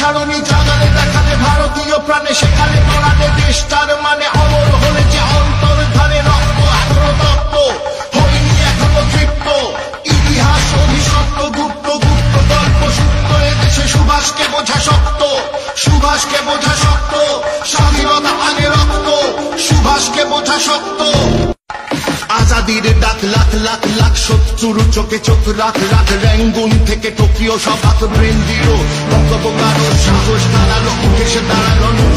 জাননি জাগালে দেখালে ভারতীয় প্রাণে সেখানে পড়ালে দেশটার মানে অমর হলে যে অন্তর ধারে রক্ত এখনো তত্ত্ব হয়নি এখনো তৃপ্ত ইতিহাস অভিশপ্ত গুপ্ত গুপ্ত গল্প সূত্র এদেশে সুভাষকে বোঝা শক্ত সুভাষকে বোঝা শক্ত স্বাধীনতা আগে রক্ত সুভাষকে বোঝা শক্ত আজাদির ডাক লাখ লাখ লাখ শত্রুর চোখে চোখ রাখ রাখ র্যাঙ্গুন থেকে টোকিও সব ব্রেন দিল বঙ্গবঙ্গারো সাহস দাঁড়ালো মুখে সে দাঁড়ালো